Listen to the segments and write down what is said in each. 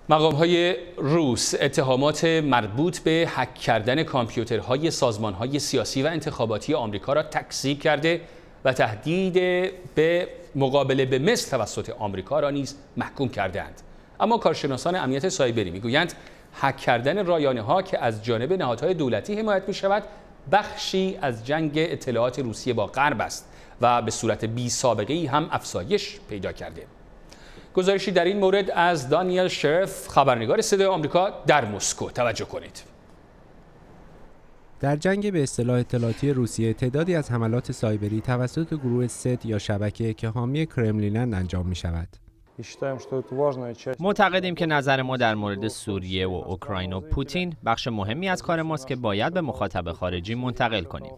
مقام‌های روس اتهامات مربوط به هک کردن کامپیوترهای سازمان‌های سیاسی و انتخاباتی آمریکا را تکذیب کرده و تهدید به مقابله به مثل توسط آمریکا را نیز محکوم کرده‌اند. اما کارشناسان امنیت سایبری میگویند هک کردن رایانه‌ها که از جانب نهادهای دولتی حمایت می‌شود بخشی از جنگ اطلاعات روسیه با غرب است و به صورت بی‌سابقه‌ای هم افزایش پیدا کرده. گزارشی در این مورد از دانیل شرف، خبرنگار صدای آمریکا در مسکو. توجه کنید. در جنگ به اصطلاح اطلاعاتی روسیه تعدادی از حملات سایبری توسط گروه ست یا شبکه که حامی کرملین‌اند انجام می شود. معتقدیم که نظر ما در مورد سوریه و اوکراین و پوتین بخش مهمی از کار ماست که باید به مخاطب خارجی منتقل کنیم.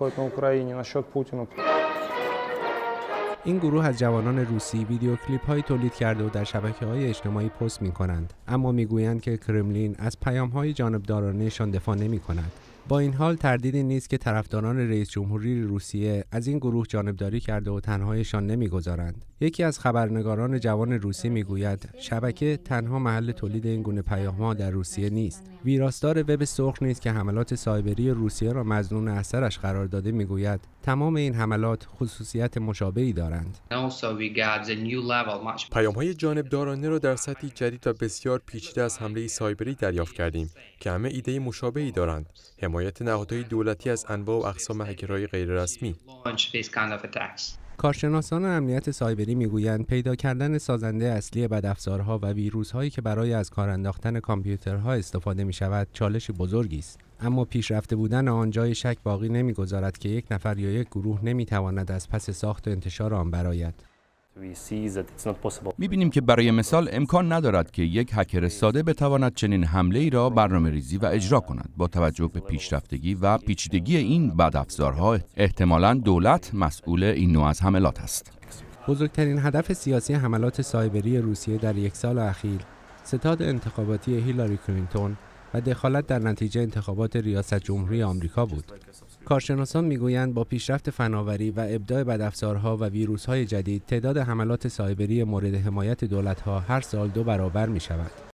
این گروه از جوانان روسی ویدیو کلیپ های تولید کرده و در شبکه‌های اجتماعی پست می‌کنند، اما می‌گویند که کرملین از پیام‌های جانبدارانه‌شان دفاع نمی‌کند. با این حال تردیدی نیست که طرفداران رئیس جمهوری روسیه از این گروه جانبداری کرده و تنهایشان نمی‌گذارند. یکی از خبرنگاران جوان روسی می‌گوید شبکه تنها محل تولید این گونه پیام‌ها در روسیه نیست. ویراستار وب سرخ نیز که حملات سایبری روسیه را مظنون اثرش قرار داده می‌گوید تمام این حملات خصوصیت مشابهی دارند. پیام‌های جانبدارانه را در سطحی جدید و بسیار پیچیده از حمله سایبری دریافت کردیم که همه ایده مشابهی دارند: حمایت نهادهای دولتی از انواع و اقسام هکرهای غیررسمی. کارشناسان امنیت سایبری میگویند پیدا کردن سازنده اصلی بدافزارها و ویروس‌هایی که برای از کار انداختن کامپیوترها استفاده می‌شود چالش بزرگی است، اما پیشرفته بودن آن جای شک باقی نمی‌گذارد که یک نفر یا یک گروه نمی‌تواند از پس ساخت و انتشار آن برآید. می‌بینیم که برای مثال امکان ندارد که یک هکر ساده بتواند چنین حمله‌ای را برنامه‌ریزی و اجرا کند. با توجه به پیشرفتگی و پیچیدگی این بدافزارها احتمالاً دولت مسئول این نوع از حملات است. بزرگترین هدف سیاسی حملات سایبری روسیه در یک سال اخیر ستاد انتخاباتی هیلاری کلینتون و دخالت در نتیجه انتخابات ریاست جمهوری آمریکا بود. کارشناسان میگویند با پیشرفت فناوری و ابداع بدافزارها و ویروس‌های جدید تعداد حملات سایبری مورد حمایت دولت‌ها هر سال 2 برابر می‌شود.